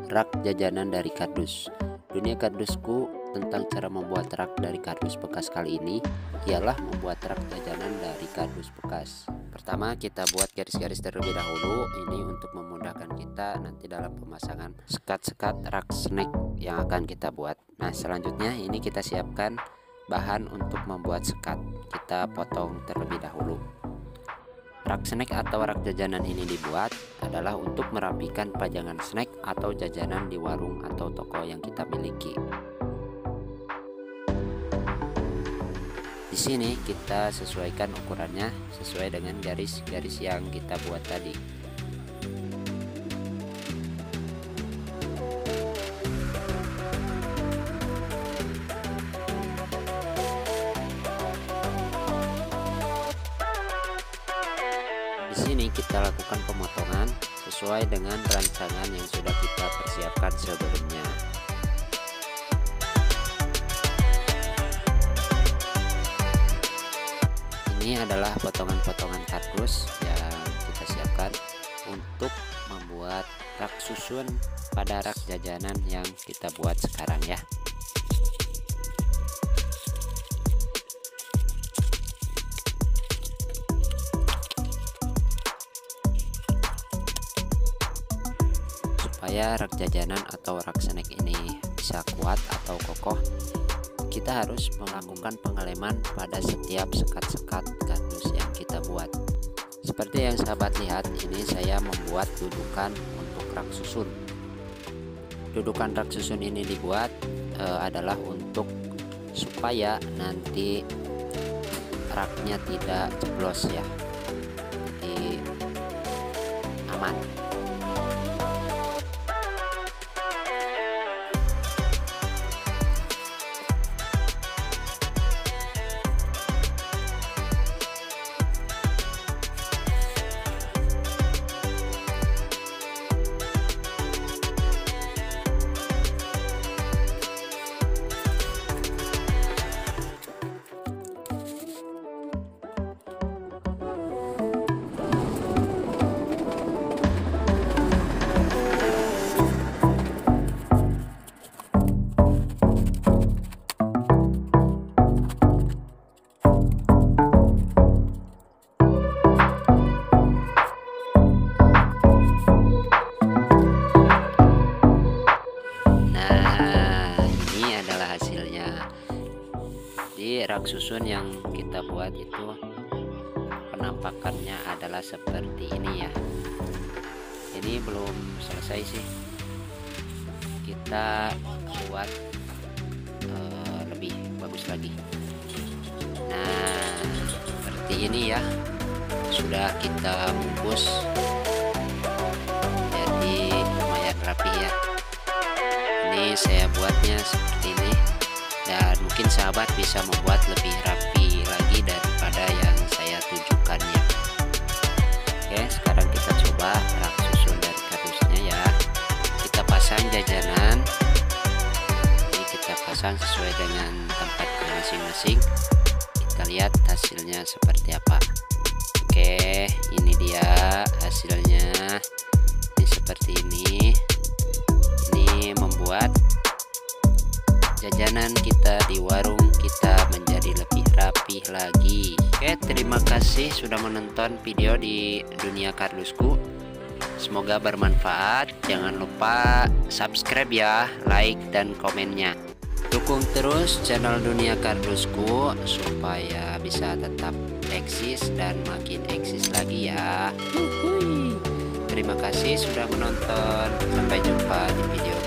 rak jajanan dari kardus. Dunia kardusku tentang cara membuat rak dari kardus bekas kali ini ialah membuat rak jajanan dari kardus bekas. Pertama kita buat garis-garis terlebih dahulu, ini untuk memudahkan kita nanti dalam pemasangan sekat-sekat rak snack yang akan kita buat. Nah selanjutnya ini kita siapkan bahan untuk membuat sekat, kita potong terlebih dahulu. Rak snack atau rak jajanan ini dibuat adalah untuk merapikan pajangan snack atau jajanan di warung atau toko yang kita miliki. Di sini kita sesuaikan ukurannya sesuai dengan garis-garis yang kita buat tadi. Di sini kita lakukan pemotongan sesuai dengan rancangan yang sudah kita persiapkan sebelumnya. Ini adalah potongan-potongan kardus yang kita siapkan untuk membuat rak susun pada rak jajanan yang kita buat sekarang ya. Supaya rak jajanan atau rak snack ini bisa kuat atau kokoh, kita harus melakukan pengeleman pada setiap sekat-sekat kardus yang kita buat. Seperti yang sahabat lihat, ini saya membuat dudukan untuk rak susun. Dudukan rak susun ini dibuat adalah untuk supaya nanti raknya tidak jeblos ya, jadi aman. Rak susun yang kita buat itu penampakannya adalah seperti ini ya. Ini belum selesai sih, kita buat lebih bagus lagi. Nah seperti ini ya, sudah kita bungkus jadi lumayan rapi ya. Ini saya buatnya seperti ini, dan mungkin sahabat bisa membuat lebih rapi lagi daripada yang saya tunjukkannya. Oke, sekarang kita coba rak susun dari kardusnya ya. Kita pasang jajanan, jadi kita pasang sesuai dengan tempatnya masing-masing. Kita lihat hasilnya seperti apa. Oke, ini dia hasilnya. Ini seperti ini. Ini membuat jajanan kita di warung kita menjadi lebih rapih lagi. Oke, terima kasih sudah menonton video di dunia kardusku. Semoga bermanfaat. Jangan lupa subscribe ya, like dan komennya. Dukung terus channel dunia kardusku supaya bisa tetap eksis dan makin eksis lagi ya. Terima kasih sudah menonton. Sampai jumpa di video